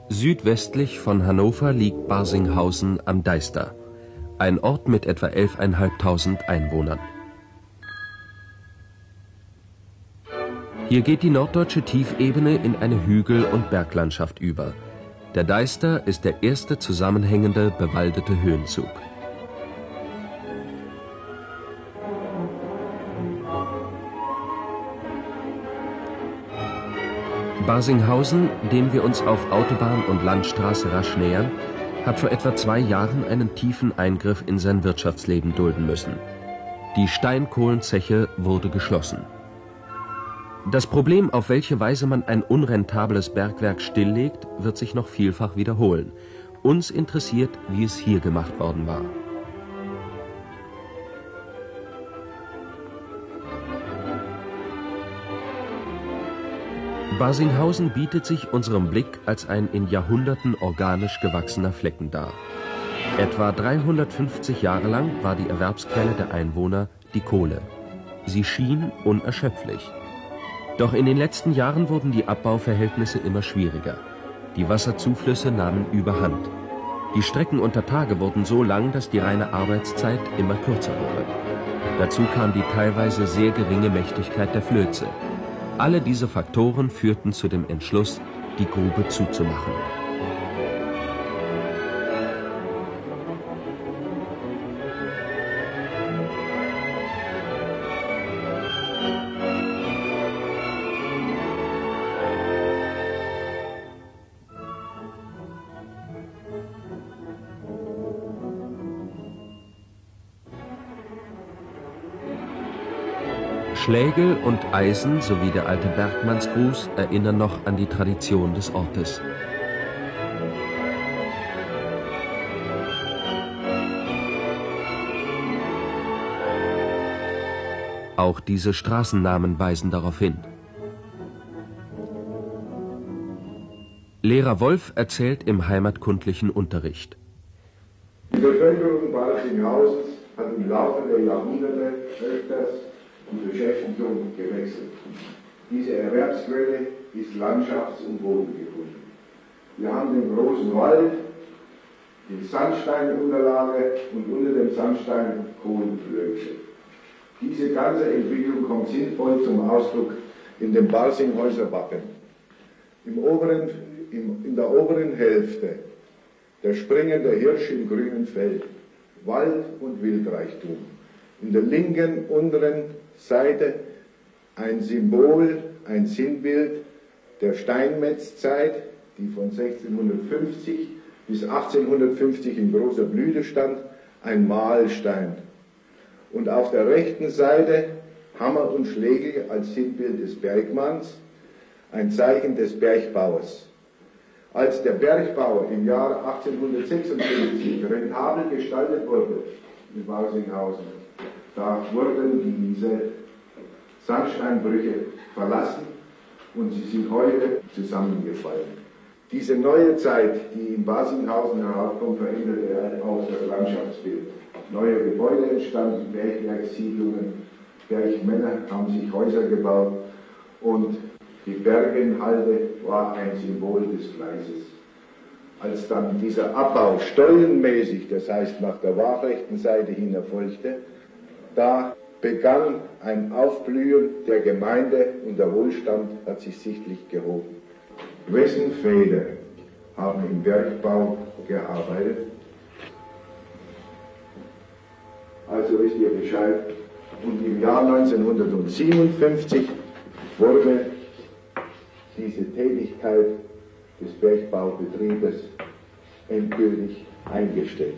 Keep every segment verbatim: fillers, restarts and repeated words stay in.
Südwestlich von Hannover liegt Barsinghausen am Deister, ein Ort mit etwa elftausendfünfhundert Einwohnern. Hier geht die norddeutsche Tiefebene in eine Hügel- und Berglandschaft über. Der Deister ist der erste zusammenhängende, bewaldete Höhenzug. Barsinghausen, dem wir uns auf Autobahn und Landstraße rasch nähern, hat vor etwa zwei Jahren einen tiefen Eingriff in sein Wirtschaftsleben dulden müssen. Die Steinkohlenzeche wurde geschlossen. Das Problem, auf welche Weise man ein unrentables Bergwerk stilllegt, wird sich noch vielfach wiederholen. Uns interessiert, wie es hier gemacht worden war. Barsinghausen bietet sich unserem Blick als ein in Jahrhunderten organisch gewachsener Flecken dar. Etwa dreihundertfünfzig Jahre lang war die Erwerbsquelle der Einwohner die Kohle. Sie schien unerschöpflich. Doch in den letzten Jahren wurden die Abbauverhältnisse immer schwieriger. Die Wasserzuflüsse nahmen überhand. Die Strecken unter Tage wurden so lang, dass die reine Arbeitszeit immer kürzer wurde. Dazu kam die teilweise sehr geringe Mächtigkeit der Flöze. Alle diese Faktoren führten zu dem Entschluss, die Grube zuzumachen. Schlägel und Eisen sowie der alte Bergmannsgruß erinnern noch an die Tradition des Ortes. Auch diese Straßennamen weisen darauf hin. Lehrer Wolf erzählt im heimatkundlichen Unterricht. Die Bevölkerung Barsinghauses hat im Laufe der Jahrhunderte öfters die Beschäftigung gewechselt. Diese Erwerbsquelle ist landschafts- und bodengebunden. Wir haben den großen Wald, die Sandsteinunterlage und unter dem Sandstein Kohlenflöze. Diese ganze Entwicklung kommt sinnvoll zum Ausdruck in dem Barsinghäuser Wappen. Im oberen, im, in der oberen Hälfte der springende Hirsch im grünen Feld, Wald und Wildreichtum. In der linken unteren Seite ein Symbol, ein Sinnbild der Steinmetzzeit, die von sechzehnhundertfünfzig bis achtzehnhundertfünfzig in großer Blüte stand, ein Mahlstein. Und auf der rechten Seite Hammer und Schlägel als Sinnbild des Bergmanns, ein Zeichen des Bergbauers. Als der Bergbau im Jahr achtzehnhundertsechsundfünfzig rentabel gestaltet wurde in Barsinghausen, da wurden diese Sandsteinbrüche verlassen und sie sind heute zusammengefallen. Diese neue Zeit, die in Barsinghausen heraufkommt, veränderte auch das Landschaftsbild. Neue Gebäude entstanden, Bergwerkssiedlungen, Bergmänner haben sich Häuser gebaut und die Bergenhalde war ein Symbol des Gleises. Als dann dieser Abbau stollenmäßig, das heißt nach der waagrechten Seite hin erfolgte, da begann ein Aufblühen der Gemeinde und der Wohlstand hat sich sichtlich gehoben. Wessen Väter haben im Bergbau gearbeitet? Also wisst ihr Bescheid. Und im Jahr neunzehnhundertsiebenundfünfzig wurde diese Tätigkeit des Bergbaubetriebes endgültig eingestellt.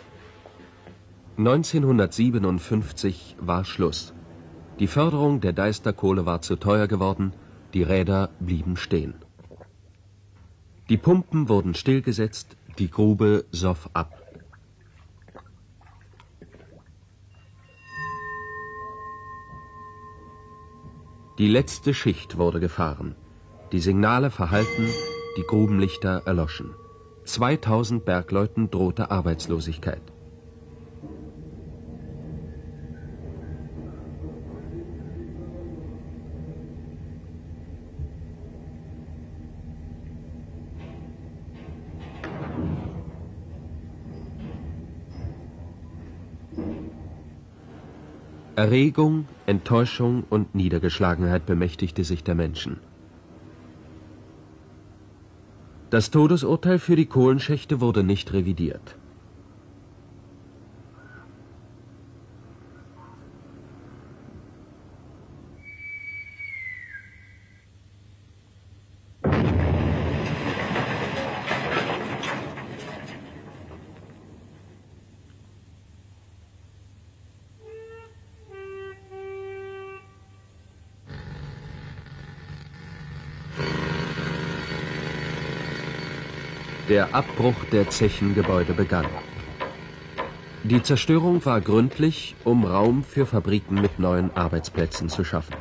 neunzehnhundertsiebenundfünfzig war Schluss. Die Förderung der Deisterkohle war zu teuer geworden, die Räder blieben stehen. Die Pumpen wurden stillgesetzt, die Grube soff ab. Die letzte Schicht wurde gefahren. Die Signale verhallten, die Grubenlichter erloschen. zweitausend Bergleuten drohte Arbeitslosigkeit. Erregung, Enttäuschung und Niedergeschlagenheit bemächtigte sich der Menschen. Das Todesurteil für die Kohlenschächte wurde nicht revidiert. Der Abbruch der Zechengebäude begann. Die Zerstörung war gründlich, um Raum für Fabriken mit neuen Arbeitsplätzen zu schaffen.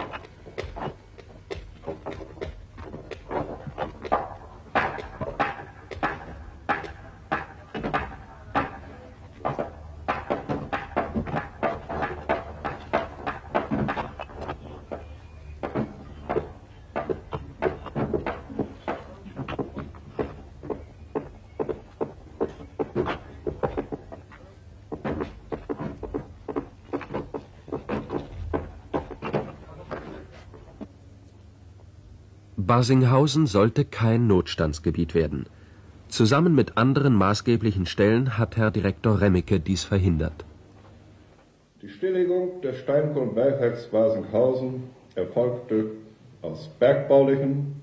Barsinghausen sollte kein Notstandsgebiet werden. Zusammen mit anderen maßgeblichen Stellen hat Herr Direktor Remmicke dies verhindert. Die Stilllegung des Steinkohlenbergwerks Barsinghausen erfolgte aus bergbaulichen,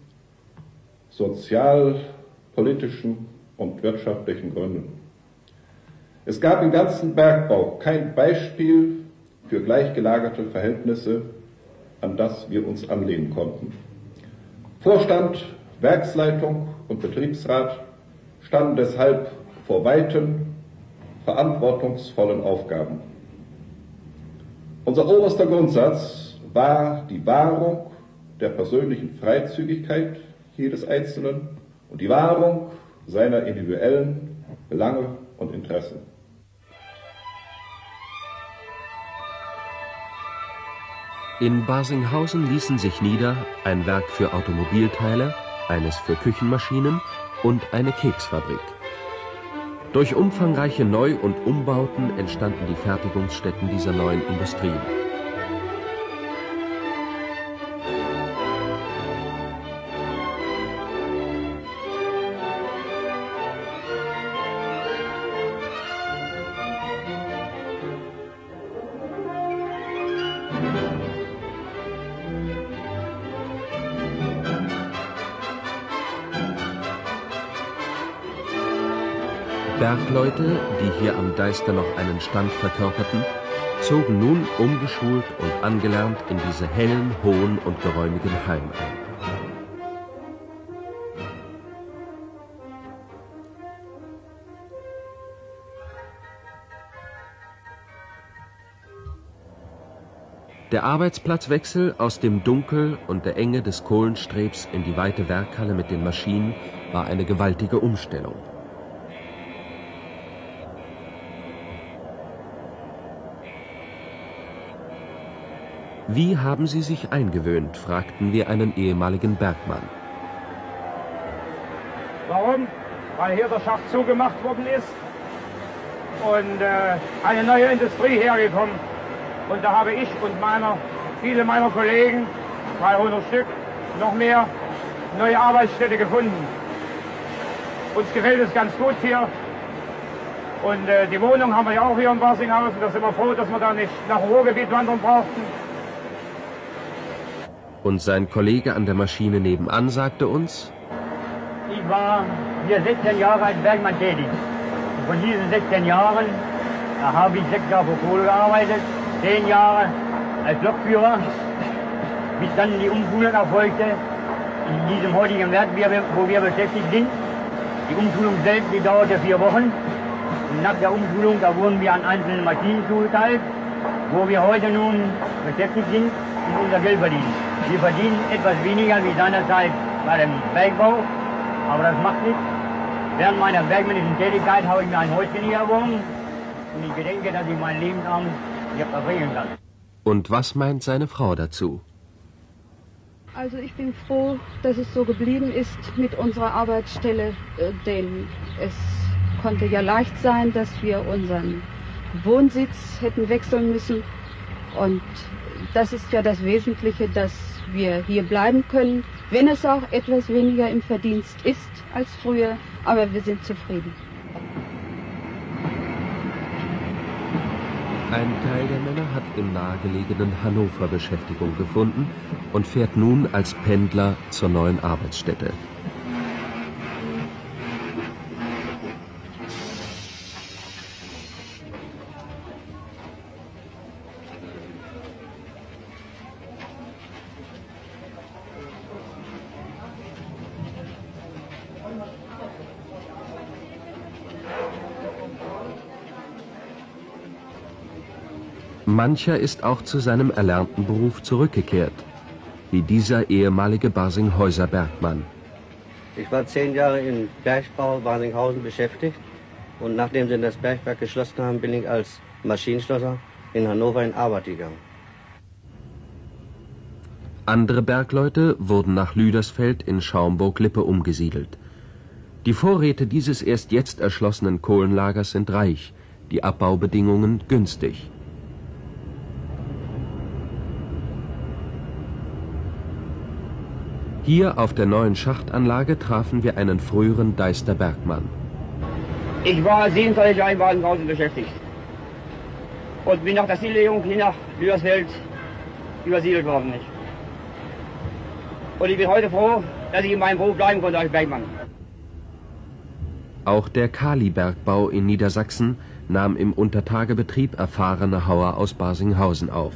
sozialpolitischen und wirtschaftlichen Gründen. Es gab im ganzen Bergbau kein Beispiel für gleichgelagerte Verhältnisse, an das wir uns anlehnen konnten. Vorstand, Werksleitung und Betriebsrat standen deshalb vor weiten, verantwortungsvollen Aufgaben. Unser oberster Grundsatz war die Wahrung der persönlichen Freizügigkeit jedes Einzelnen und die Wahrung seiner individuellen Belange und Interessen. In Barsinghausen ließen sich nieder ein Werk für Automobilteile, eines für Küchenmaschinen und eine Keksfabrik. Durch umfangreiche Neu- und Umbauten entstanden die Fertigungsstätten dieser neuen Industrien. Bergleute, die hier am Deister noch einen Stand verkörperten, zogen nun umgeschult und angelernt in diese hellen, hohen und geräumigen Hallen ein. Der Arbeitsplatzwechsel aus dem Dunkel und der Enge des Kohlenstrebs in die weite Werkhalle mit den Maschinen war eine gewaltige Umstellung. Wie haben Sie sich eingewöhnt, fragten wir einen ehemaligen Bergmann. Warum? Weil hier der Schacht zugemacht worden ist und äh, eine neue Industrie hergekommen. Und da habe ich und meiner, viele meiner Kollegen, zweihundert Stück, noch mehr, neue Arbeitsstätte gefunden. Uns gefällt es ganz gut hier. Und äh, die Wohnung haben wir ja auch hier in Barsinghausen. Da sind wir froh, dass wir da nicht nach dem Ruhrgebiet wandern brauchten. Und sein Kollege an der Maschine nebenan sagte uns: Ich war hier sechzehn Jahre als Bergmann tätig. Und von diesen sechzehn Jahren, da habe ich sechs Jahre für Kohle gearbeitet, zehn Jahre als Lokführer, bis dann die Umschulung erfolgte in diesem heutigen Werk, wo wir beschäftigt sind. Die Umschulung selbst, die dauerte vier Wochen. Und nach der Umschulung, da wurden wir an einzelnen Maschinen zugeteilt, wo wir heute nun beschäftigt sind und unser Geld verdienen. Wir verdienen etwas weniger wie seinerzeit bei dem Bergbau, aber das macht nichts. Während meiner bergmännischen Tätigkeit habe ich mir ein Häuschen hier erworben und ich gedenke, dass ich mein Lebensabend hier verbringen kann. Und was meint seine Frau dazu? Also ich bin froh, dass es so geblieben ist mit unserer Arbeitsstelle, denn es konnte ja leicht sein, dass wir unseren Wohnsitz hätten wechseln müssen. Und das ist ja das Wesentliche, dass wir hier bleiben können, wenn es auch etwas weniger im Verdienst ist als früher, aber wir sind zufrieden. Ein Teil der Männer hat im nahegelegenen Hannover Beschäftigung gefunden und fährt nun als Pendler zur neuen Arbeitsstätte. Mancher ist auch zu seinem erlernten Beruf zurückgekehrt, wie dieser ehemalige Barsinghäuser Bergmann. Ich war zehn Jahre im Bergbau Barsinghausen beschäftigt und nachdem sie das Bergwerk geschlossen haben, bin ich als Maschinenschlosser in Hannover in Arbeit gegangen. Andere Bergleute wurden nach Lüdersfeld in Schaumburg-Lippe umgesiedelt. Die Vorräte dieses erst jetzt erschlossenen Kohlenlagers sind reich, die Abbaubedingungen günstig. Hier auf der neuen Schachtanlage trafen wir einen früheren Deister Bergmann. Ich war siebenundzwanzig Jahre in Barsinghausen beschäftigt und bin nach der Stilllegung hier nach Lüdersfeld übersiedelt worden. Nicht? Und ich bin heute froh, dass ich in meinem Beruf bleiben konnte als Bergmann. Auch der Kalibergbau in Niedersachsen nahm im Untertagebetrieb erfahrene Hauer aus Barsinghausen auf.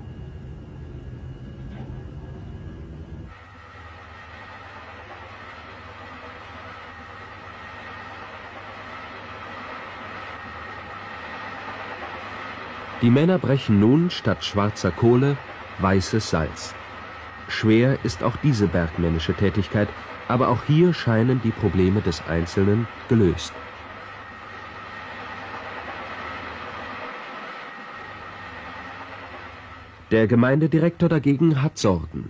Die Männer brechen nun statt schwarzer Kohle weißes Salz. Schwer ist auch diese bergmännische Tätigkeit, aber auch hier scheinen die Probleme des Einzelnen gelöst. Der Gemeindedirektor dagegen hat Sorgen.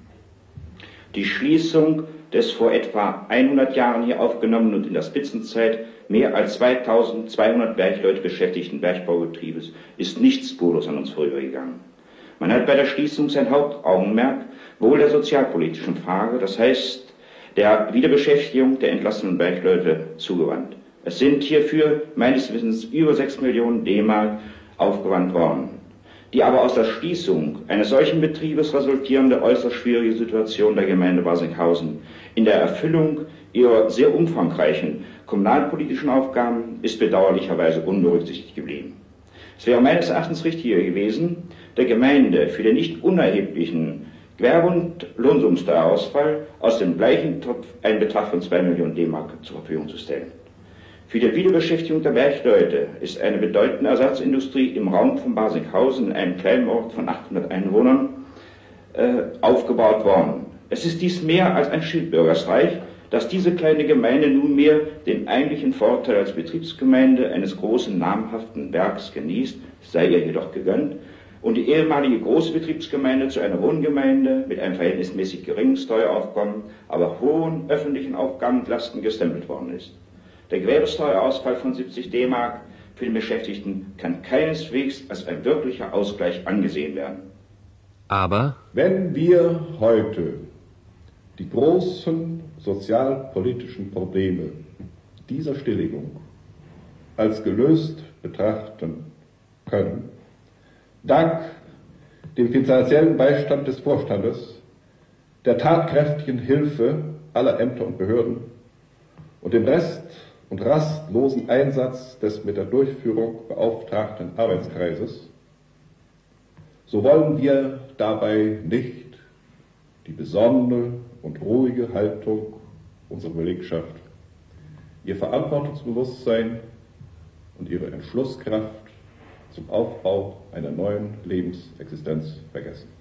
Die Schließung des vor etwa hundert Jahren hier aufgenommenen und in der Spitzenzeit mehr als zweitausendzweihundert Bergleute beschäftigten Bergbaubetriebes ist nicht spurlos an uns vorübergegangen. Man hat bei der Schließung sein Hauptaugenmerk wohl der sozialpolitischen Frage, das heißt der Wiederbeschäftigung der entlassenen Bergleute zugewandt. Es sind hierfür meines Wissens über sechs Millionen D-Mark aufgewandt worden. Die aber aus der Schließung eines solchen Betriebes resultierende äußerst schwierige Situation der Gemeinde Barsinghausen in der Erfüllung ihrer sehr umfangreichen kommunalpolitischen Aufgaben ist bedauerlicherweise unberücksichtigt geblieben. Es wäre meines Erachtens richtiger gewesen, der Gemeinde für den nicht unerheblichen Gewerbe- und Lohnsummsteuerausfall aus dem gleichen Topf einen Betrag von zwei Millionen D-Mark zur Verfügung zu stellen. Für die Wiederbeschäftigung der Bergleute ist eine bedeutende Ersatzindustrie im Raum von Barsinghausen, einem kleinen Ort von achthundert Einwohnern, äh, aufgebaut worden. Es ist dies mehr als ein Schildbürgersreich, dass diese kleine Gemeinde nunmehr den eigentlichen Vorteil als Betriebsgemeinde eines großen namhaften Werks genießt, sei ihr jedoch gegönnt, und die ehemalige große Betriebsgemeinde zu einer Wohngemeinde mit einem verhältnismäßig geringen Steueraufkommen, aber hohen öffentlichen Aufgaben und Lasten gestempelt worden ist. Der Gewerbesteuerausfall von siebzig D-Mark für den Beschäftigten kann keineswegs als ein wirklicher Ausgleich angesehen werden. Aber wenn wir heute die großen sozialpolitischen Probleme dieser Stilllegung als gelöst betrachten können, dank dem finanziellen Beistand des Vorstandes, der tatkräftigen Hilfe aller Ämter und Behörden und dem Rest und rastlosen Einsatz des mit der Durchführung beauftragten Arbeitskreises, so wollen wir dabei nicht die besonnene und ruhige Haltung unserer Belegschaft, ihr Verantwortungsbewusstsein und ihre Entschlusskraft zum Aufbau einer neuen Lebensexistenz vergessen.